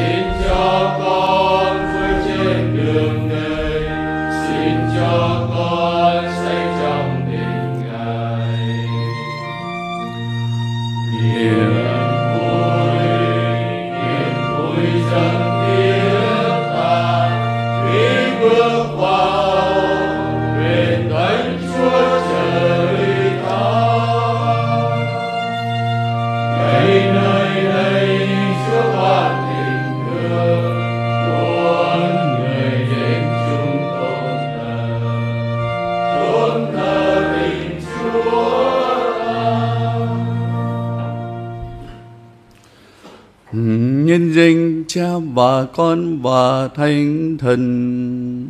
Nhân danh Cha và Con và Thánh Thần.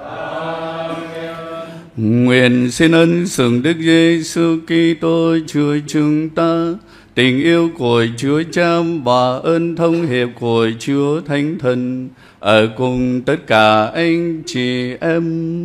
Nguyện xin ân sủng Đức Giêsu Kitô Chúa chúng ta, tình yêu của Chúa Cha và ơn thông hiệp của Chúa Thánh Thần ở cùng tất cả anh chị em.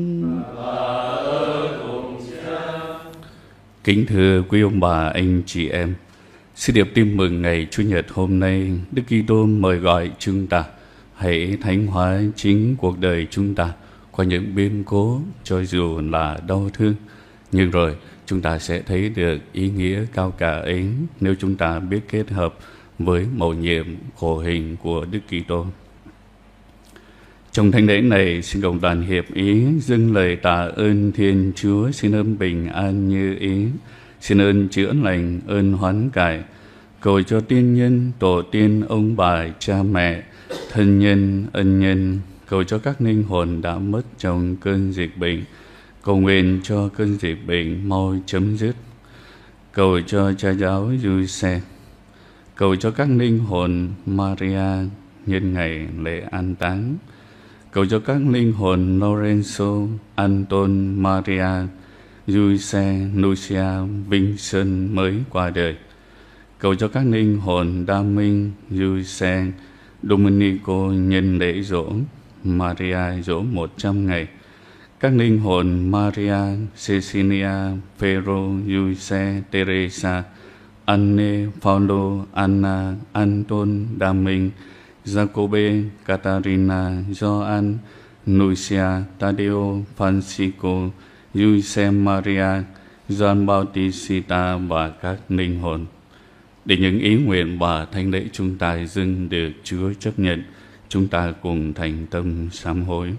Kính thưa quý ông bà, anh chị em, xin điệp tin mừng ngày Chủ nhật hôm nay, Đức Kitô mời gọi chúng ta hãy thánh hóa chính cuộc đời chúng ta qua những biến cố cho dù là đau thương, nhưng rồi chúng ta sẽ thấy được ý nghĩa cao cả ấy nếu chúng ta biết kết hợp với mầu nhiệm khổ hình của Đức Kitô. Trong thánh lễ này, xin cộng đoàn hiệp ý dâng lời tạ ơn Thiên Chúa, xin ơn bình an như ý, xin ơn chữa lành, ơn hoán cải, cầu cho tiên nhân, tổ tiên, ông bà, cha mẹ, thân nhân, ân nhân, cầu cho các linh hồn đã mất trong cơn dịch bệnh, cầu nguyện cho cơn dịch bệnh mau chấm dứt, cầu cho cha giáo Giuse, cầu cho các linh hồn Maria nhân ngày lễ an táng, cầu cho các linh hồn Lorenzo, Anton, Maria, Giuse, Lucia, Vincent mới qua đời, cầu cho các linh hồn Đa Minh, Giuse, Dominico nhân lễ giỗ Maria giỗ 100 ngày, các linh hồn Maria, Cecilia, Phêrô, Giuse, Teresa, Anne, Paulo, Anna, Anton, Đa Minh, Jacobe, Catarina, Gioan, Lucia, Tadeo, Francisco, Giuse Maria, Gioan Bautista và các linh hồn. Để những ý nguyện và thánh lễ chúng ta dâng được Chúa chấp nhận, chúng ta cùng thành tâm sám hối.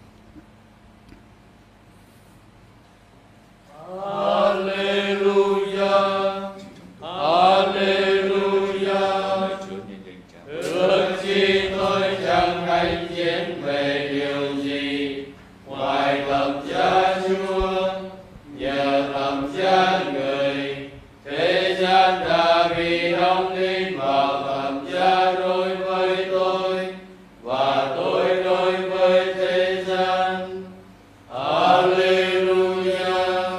Alleluia, Alleluia. Ước chi tôi chẳng hành chiến về điều gì, ngoài lòng Cha Chúa, nhờ lòng Cha người, thế gian đã bị đóng đinh vào lòng Cha đối với tôi, và tôi đối với thế gian. Alleluia.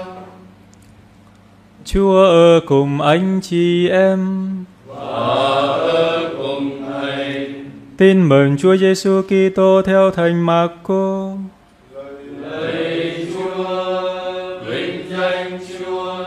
Chúa ở cùng anh chị em. Và ở cùng Thầy. Tin mừng Chúa Giêsu Kitô theo Thánh Marco. Lạy Chúa, vinh danh Chúa.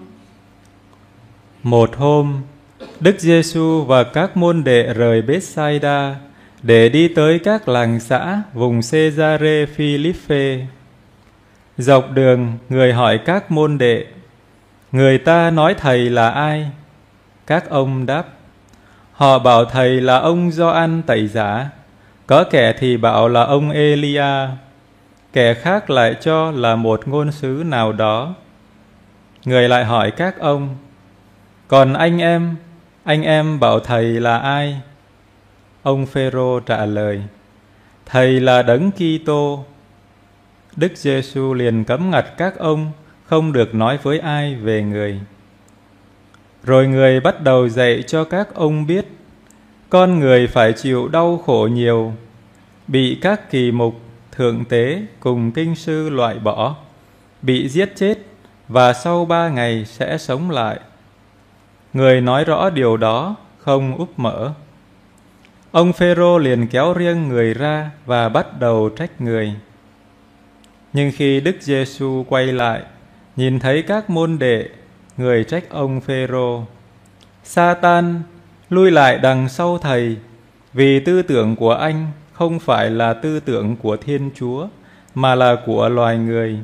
Một hôm, Đức Giêsu và các môn đệ rời Bethsaida để đi tới các làng xã vùng Cesare Philippe. Dọc đường, người hỏi các môn đệ: người ta nói thầy là ai? Các ông đáp: họ bảo thầy là ông Gioan Tẩy Giả, có kẻ thì bảo là ông Elia, kẻ khác lại cho là một ngôn sứ nào đó. Người lại hỏi các ông: còn anh em bảo thầy là ai? Ông Phêrô trả lời: thầy là Đấng Kitô. Đức Giêsu liền cấm ngặt các ông không được nói với ai về người. Rồi người bắt đầu dạy cho các ông biết con người phải chịu đau khổ nhiều, bị các kỳ mục, thượng tế cùng kinh sư loại bỏ, bị giết chết và sau 3 ngày sẽ sống lại. Người nói rõ điều đó, không úp mở. Ông Phêrô liền kéo riêng người ra và bắt đầu trách người. Nhưng khi Đức Giêsu quay lại, nhìn thấy các môn đệ, người trách ông Phêrô: Sa-tan, lui lại đằng sau thầy, vì tư tưởng của anh không phải là tư tưởng của Thiên Chúa, mà là của loài người.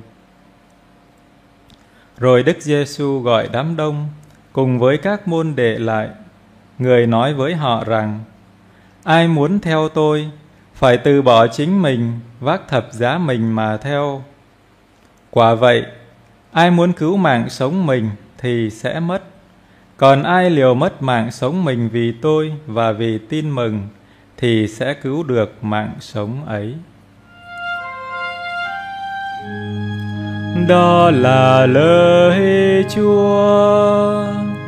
Rồi Đức Giêsu gọi đám đông cùng với các môn đệ lại. Người nói với họ rằng: ai muốn theo tôi phải từ bỏ chính mình, vác thập giá mình mà theo. Quả vậy, ai muốn cứu mạng sống mình thì sẽ mất. Còn ai liều mất mạng sống mình vì tôi và vì tin mừng thì sẽ cứu được mạng sống ấy. Đó là lời Chúa.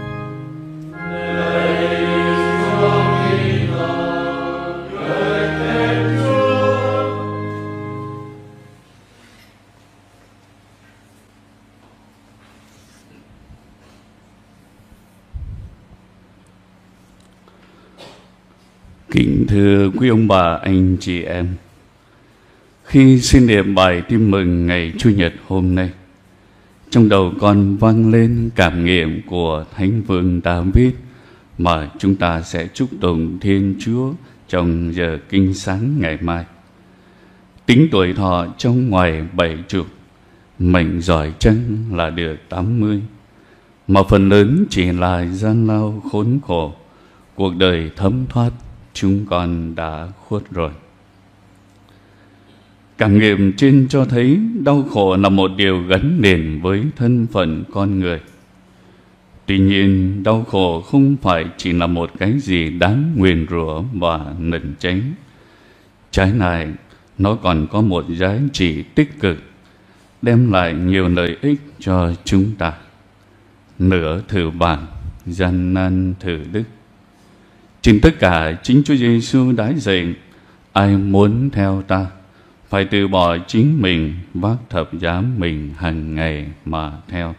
Kính thưa quý ông bà, anh chị em, khi xin niệm bài tin mừng ngày Chủ nhật hôm nay, trong đầu con vang lên cảm nghiệm của Thánh Vương David mà chúng ta sẽ chúc tụng Thiên Chúa trong giờ kinh sáng ngày mai. Tính tuổi thọ trong ngoài 70, mệnh giỏi chăng là được 80, mà phần lớn chỉ là gian lao khốn khổ, cuộc đời thấm thoát chúng con đã khuất rồi. Cảm nghiệm trên cho thấy đau khổ là một điều gắn liền với thân phận con người. Tuy nhiên, đau khổ không phải chỉ là một cái gì đáng nguyền rủa và nần tránh. Trái lại, nó còn có một giá trị tích cực, đem lại nhiều lợi ích cho chúng ta. Nửa thử vàng, gian nan thử đức. Trên tất cả, chính Chúa Giêsu đã dạy: ai muốn theo ta phải từ bỏ chính mình, vác thập giá mình hàng ngày mà theo.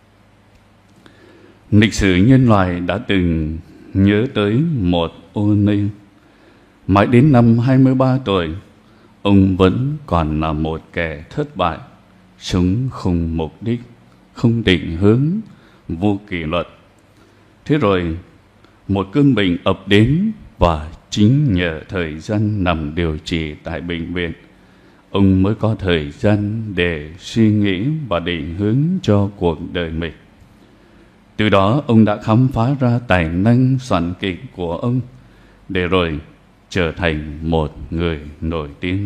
Lịch sử nhân loại đã từng nhớ tới một Ô-nê. Mãi đến năm 23 tuổi, ông vẫn còn là một kẻ thất bại, sống không mục đích, không định hướng, vô kỷ luật. Thế rồi, một cơn bệnh ập đến và chính nhờ thời gian nằm điều trị tại bệnh viện, ông mới có thời gian để suy nghĩ và định hướng cho cuộc đời mình. Từ đó, ông đã khám phá ra tài năng soạn kịch của ông, để rồi trở thành một người nổi tiếng.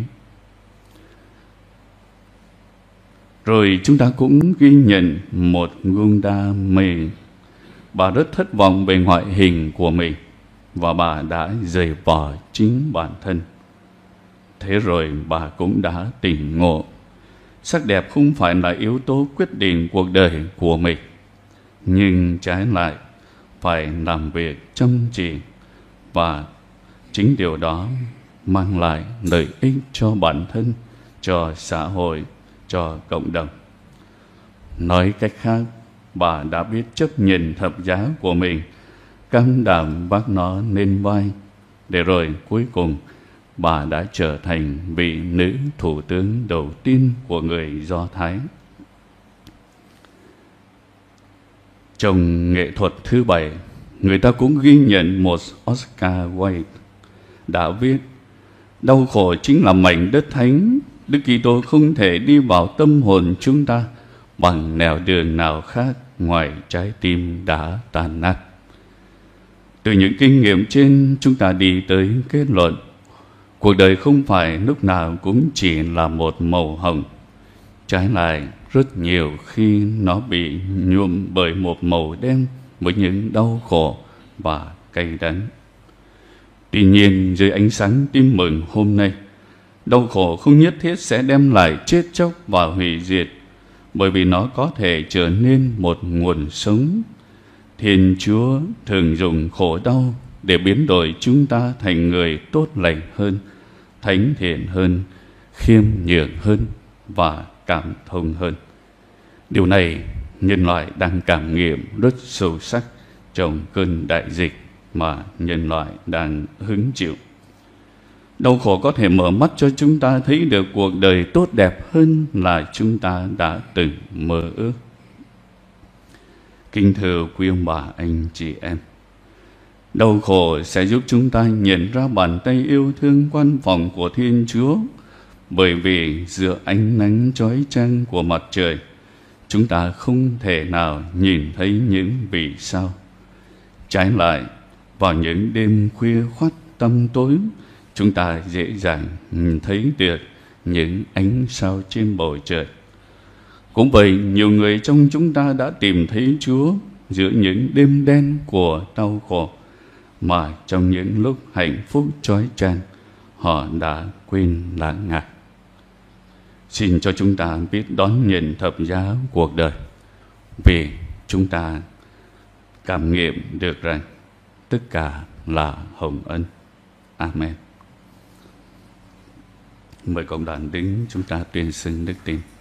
Rồi chúng ta cũng ghi nhận một Gunda May. Bà rất thất vọng về ngoại hình của mình và bà đã rời bỏ chính bản thân. Thế rồi bà cũng đã tỉnh ngộ. Sắc đẹp không phải là yếu tố quyết định cuộc đời của mình, nhưng trái lại phải làm việc chăm chỉ, và chính điều đó mang lại lợi ích cho bản thân, cho xã hội, cho cộng đồng. Nói cách khác, bà đã biết chấp nhận thập giá của mình, can đảm vác nó lên vai, để rồi cuối cùng bà đã trở thành vị nữ thủ tướng đầu tiên của người Do Thái. Trong nghệ thuật thứ 7, người ta cũng ghi nhận một Oscar Wilde đã viết: đau khổ chính là mảnh đất thánh. Đức Kitô không thể đi vào tâm hồn chúng ta bằng nẻo đường nào khác ngoài trái tim đã tàn nát. Từ những kinh nghiệm trên, chúng ta đi tới kết luận: cuộc đời không phải lúc nào cũng chỉ là một màu hồng. Trái lại, rất nhiều khi nó bị nhuộm bởi một màu đen với những đau khổ và cay đắng. Tuy nhiên, dưới ánh sáng tin mừng hôm nay, đau khổ không nhất thiết sẽ đem lại chết chóc và hủy diệt, bởi vì nó có thể trở nên một nguồn sống. Thiên Chúa thường dùng khổ đau để biến đổi chúng ta thành người tốt lành hơn, thánh thiện hơn, khiêm nhường hơn và cảm thông hơn. Điều này nhân loại đang cảm nghiệm rất sâu sắc trong cơn đại dịch mà nhân loại đang hứng chịu. Đau khổ có thể mở mắt cho chúng ta thấy được cuộc đời tốt đẹp hơn là chúng ta đã từng mơ ước. Kính thưa quý ông bà, anh chị em, Đau khổ sẽ giúp chúng ta nhận ra bàn tay yêu thương quan phòng của Thiên Chúa, bởi vì giữa ánh nắng chói chang của mặt trời, chúng ta không thể nào nhìn thấy những vì sao. Trái lại, vào những đêm khuya khoắt tăm tối, chúng ta dễ dàng nhìn thấy được những ánh sao trên bầu trời. Cũng vậy, nhiều người trong chúng ta đã tìm thấy Chúa giữa những đêm đen của đau khổ, mà trong những lúc hạnh phúc chói chang, họ đã quên lãng Ngài. Xin cho chúng ta biết đón nhận thập giá cuộc đời, vì chúng ta cảm nghiệm được rằng tất cả là hồng ân. Amen. Mời cộng đoàn đứng, chúng ta tuyên xưng đức tin.